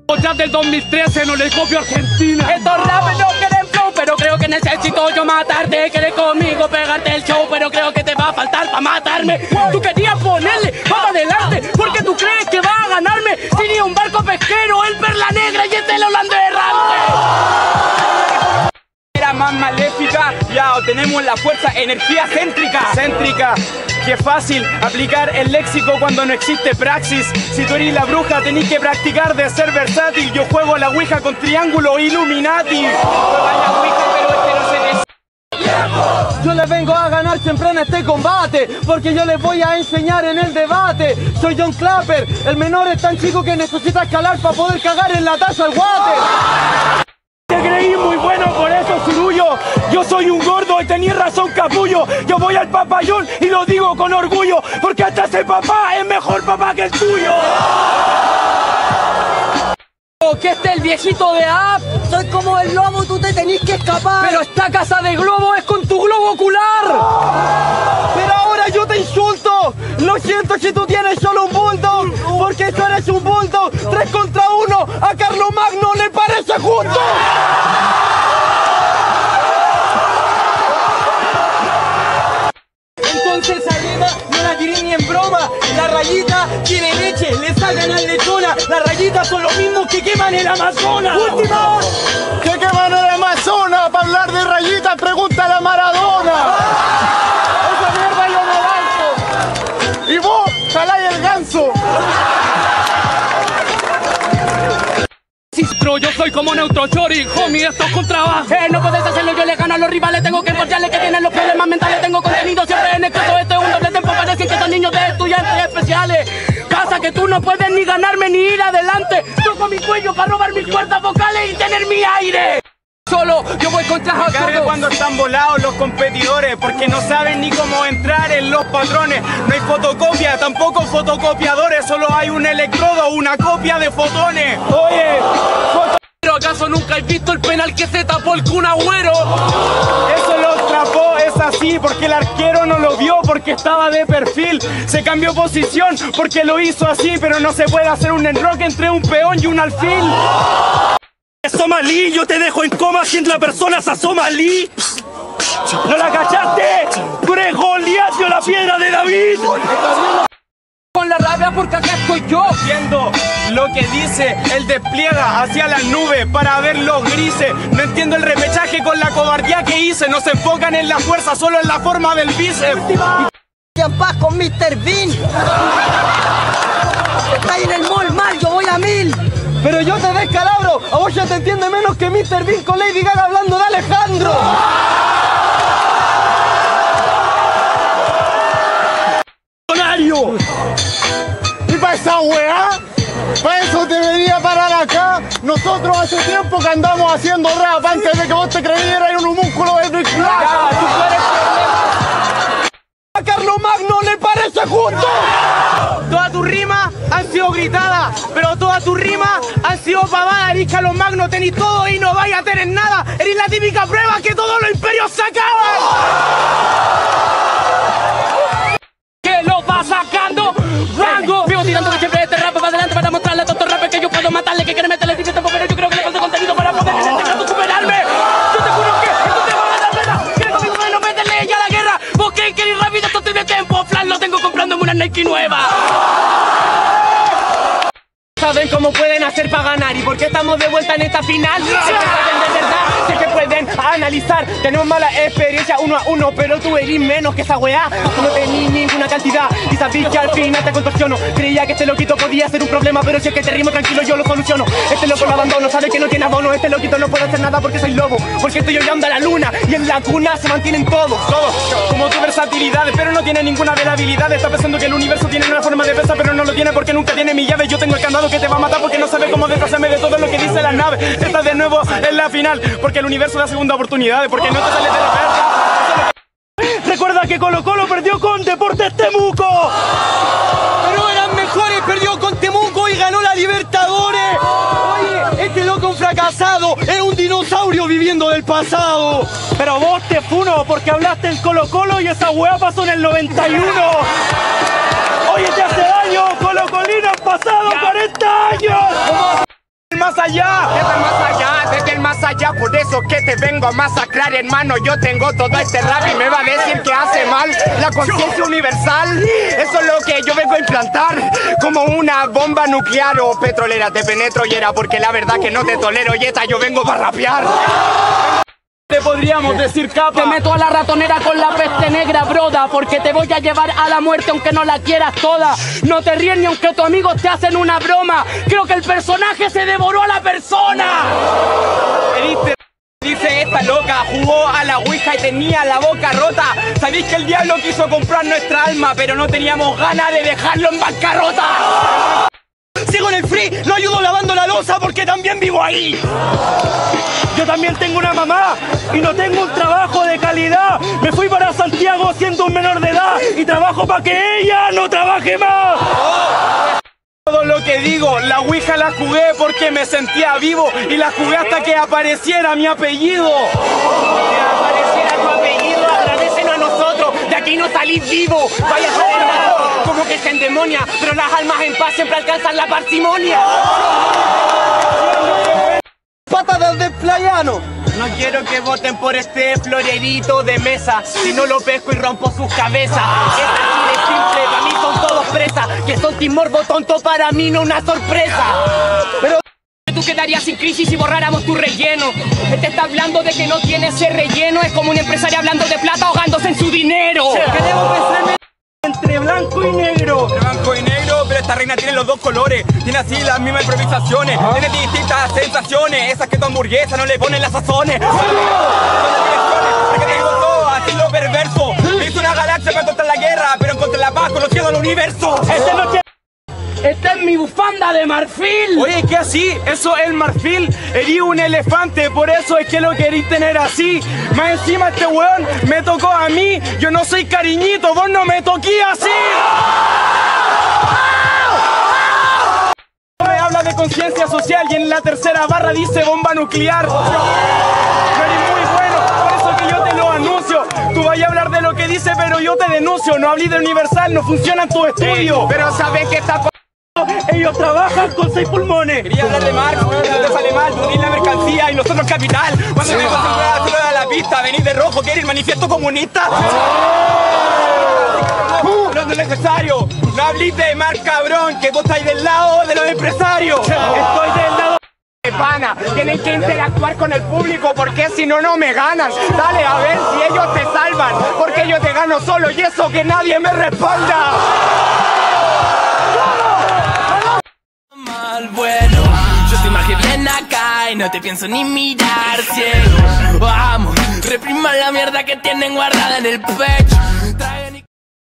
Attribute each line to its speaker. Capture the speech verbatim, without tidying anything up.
Speaker 1: Ya del dos mil trece no le copio a Argentina.
Speaker 2: Estos rappers no quieren flow, pero creo que necesito yo matarte. Quieres conmigo pegarte el show, pero creo que te va a faltar para matarme. Tú querías ponerle para adelante, porque tú crees que vas a ganarme. Si ni un barco pesquero, el Perla Negra y este el holandés errante. Era más maléfica, ya tenemos la fuerza, energía céntrica.
Speaker 3: Céntrica. Qué fácil aplicar el léxico cuando no existe praxis. Si tú eres la bruja tenés que practicar de ser versátil. Yo juego a la ouija con triángulo Illuminati.
Speaker 2: Juega la ouija pero este no se des...
Speaker 4: Yo les vengo a ganar siempre en este combate, porque yo les voy a enseñar en el debate. Soy John Clapper, el menor es tan chico que necesita escalar para poder cagar en la taza al water.
Speaker 3: Te creí muy bueno, por eso surullo. Yo soy un gordo y tenías razón, capullo. Yo voy al papayón y lo digo con orgullo, porque hasta ese papá es mejor papá que el tuyo.
Speaker 2: Que este el viejito de App.
Speaker 4: Soy como el lobo, tú te tenés que escapar.
Speaker 2: Pero esta casa de globo es con tu globo ocular.
Speaker 4: Pero ahora yo te insulto. Lo siento si tú tienes solo un bulldog, porque tú eres un bulldog. Tres contra uno, a Carlomagno le parece justo. Entonces arriba no la tiré ni en broma. La rayita tiene leche, le salgan al lechona. Las rayitas son los mismos que queman el Amazonas. ¡Última!
Speaker 3: ¿Qué queman el Amazonas? Para hablar de rayitas, pregúntale a Maradona. Esa mierda yo no lanzo. Y vos, jaláis el ganso.
Speaker 1: Yo soy como Neutro Chori, homie, esto es con trabajo.
Speaker 2: Eh, no puedes hacerlo, yo le gano a los rivales. Tengo que encontrarle que tienen los problemas mentales. Tengo contenido siempre en el caso. Este es un doble tempo, parecen que son niños de estudiantes especiales. Casa que tú no puedes ni ganarme ni ir adelante. Toco mi cuello para robar mis cuerdas vocales y tener mi aire. Solo, yo voy contra
Speaker 3: Carga cuando están volados los competidores, porque no saben ni cómo entrar en los patrones. No hay fotocopia, tampoco fotocopiadores, solo hay un electrodo, una copia de fotones. Oye, foto...
Speaker 1: ¿Pero acaso nunca has visto el penal que se tapó el Kun Agüero?
Speaker 3: Eso lo atrapó, es así, porque el arquero no lo vio, porque estaba de perfil. Se cambió posición, porque lo hizo así, pero no se puede hacer un enroque entre un peón y un alfil.
Speaker 5: Somalí, yo te dejo en coma si la persona es a Somalí.
Speaker 3: ¿No la cachaste?
Speaker 5: Tú eres Goliat, yo la piedra de David.
Speaker 2: Con la rabia porque acá estoy yo.
Speaker 3: Viendo lo que dice, él despliega hacia las nubes para ver los grises. No entiendo el repechaje con la cobardía que hice. No se enfocan en la fuerza, solo en la forma del bíceps.
Speaker 4: Y en paz con mister Bean. Está ahí en el mall mal, yo voy a mil. Pero yo te descalabro, a vos ya te entiende menos que mister Bean con Lady Gaga hablando de Alejandro.
Speaker 3: ¿Y para esa weá? ¿Para eso te venía a parar acá? Nosotros hace tiempo que andamos haciendo rap antes de que vos te creyeras en un homúnculo de Rick Flag.
Speaker 4: A Carlomagno le parece justo.
Speaker 3: Todas tus rimas han sido gritadas, pero todas tus rimas han sido pavadas. Eres Carlomagno, tenés todo y no vais a tener nada. Eres la típica prueba que todos los imperios sacaban.
Speaker 2: Que lo va sacando rango. Vivo tirando que siempre este rap para adelante para mostrarle a todos estos rappers que yo puedo matarle, que quieren meterle el tiempo, pero yo creo que le falta contenido para poder en este caso superarme. Yo te juro que esto te va a dar pena. Quieren conmigo que no meterle ya la guerra. Vos que queréis rápido, esto tiene tiempo. Flan lo tengo comprándome una Nike nueva. ¿Saben cómo pueden hacer para ganar y por qué estamos de vuelta en esta final? Sé que pueden de verdad, sé que pueden analizar. Tenemos mala experiencia uno a uno, pero tú eres menos que esa weá. Tú no tenés ninguna cantidad y sabís que al final te contorsiono. Creía que este loquito podía ser un problema, pero si es que te rimo tranquilo yo lo soluciono. Este loco lo abandono, sabe que no tiene abono. Este loquito no puede hacer nada porque soy lobo, porque estoy hollando a la luna y en la cuna se mantienen todos.
Speaker 3: Todos, como tu versatilidad, pero no tiene ninguna de las habilidades. Está pensando que el universo tiene una forma de pesa, pero no lo tiene porque nunca tiene mi llave. Yo tengo el candado que te va a matar porque no sabe cómo deshacerme de todo lo que dice la nave. Estás de nuevo en la final porque el universo da segunda oportunidad, porque no te sales de la verga.
Speaker 5: Recuerda que Colo Colo perdió con Deportes Temuco.
Speaker 4: Pero eran mejores, perdió con Temuco y ganó la Libertadores. Oye, este loco un fracasado, es un dinosaurio viviendo del pasado.
Speaker 5: Pero vos te funo porque hablaste en Colo Colo y esa weá pasó en el noventa y uno. Oye, te hace daño, Colo Colino han pasado cuarenta años.
Speaker 3: allá.
Speaker 2: Desde el más allá, desde el más allá, por eso que te vengo a masacrar, hermano. Yo tengo todo este rap y me va a decir que hace mal la conciencia universal. Eso es lo que yo vengo a implantar, como una bomba nuclear o petrolera. Te penetro y era porque la verdad que no te tolero. Y esta yo vengo para rapear.
Speaker 3: Te podríamos decir capa.
Speaker 6: Te meto a la ratonera con la peste negra, broda, porque te voy a llevar a la muerte aunque no la quieras toda. No te ríes ni aunque tus amigos te hacen una broma. Creo que el personaje se devoró a la persona.
Speaker 3: Heriste. Dice esta loca, jugó a la ouija y tenía la boca rota. Sabéis que el diablo quiso comprar nuestra alma, pero no teníamos ganas de dejarlo en bancarrota. Sigo en el free, lo ayudo lavando la loza porque también vivo ahí.
Speaker 5: Yo también tengo una mamá y no tengo un trabajo de calidad. Me fui para Santiago siendo un menor de edad y trabajo para que ella no trabaje más.
Speaker 3: Todo lo que digo, la ouija la jugué porque me sentía vivo y la jugué hasta que apareciera mi apellido.
Speaker 2: Que apareciera tu apellido, agradecenos a nosotros. De aquí no salís vivo. Vaya a salir hermano, como que se endemonia, pero las almas en paz siempre alcanzan la parsimonia.
Speaker 4: Patadas de playano.
Speaker 2: No quiero que voten por este florerito de mesa, si no lo pesco y rompo sus cabezas. Es así de simple, para mí son todos presas, que son timorbo tonto para mí, no una sorpresa. Pero tú quedarías sin crisis si borráramos tu relleno. Este está hablando de que no tiene ese relleno, es como un empresario hablando de plata ahogándose en su dinero.
Speaker 5: Queremos pensar entre blanco y negro.
Speaker 3: Entre blanco y negro, pero esta reina tiene los dos colores. Tiene así las mismas improvisaciones. Tiene distintas sensaciones. Esas que tu hamburguesa no le ponen las sazones. Son las que te digo todo, así lo perverso. Hizo una galaxia para contra la guerra, pero contra la paz conociendo el universo.
Speaker 6: Este no tiene... Esta es mi bufanda de marfil.
Speaker 3: Oye, ¿qué así? Eso es el marfil. Herí un elefante, por eso es que lo querí tener así. Más encima este weón me tocó a mí. Yo no soy cariñito, vos no me toqué así. Me habla de conciencia social y en la tercera barra dice bomba nuclear. No eres muy bueno, por eso que yo te lo anuncio. Tú vayas a hablar de lo que dice, pero yo te denuncio. No hablé de Universal, no funciona en tu estudio.
Speaker 2: Pero sabes que está...
Speaker 5: Ellos trabajan con seis pulmones.
Speaker 3: Quería hablar de Marx, no te sale mal, tú la mercancía y nosotros capital. Cuando te vas a la pista, venís de rojo, ¿quieres el manifiesto comunista? No es necesario, no hablís de Marx, cabrón, que vos estáis del lado de los empresarios.
Speaker 2: Estoy del lado de pana. Tienen que interactuar con el público porque si no, no me ganan. Dale a ver si ellos te salvan, porque yo te gano solo y eso que nadie me responda.
Speaker 1: Bueno, yo soy más que bien acá y no te pienso ni mirar ciego. Vamos, repriman la mierda que tienen guardada en el pecho.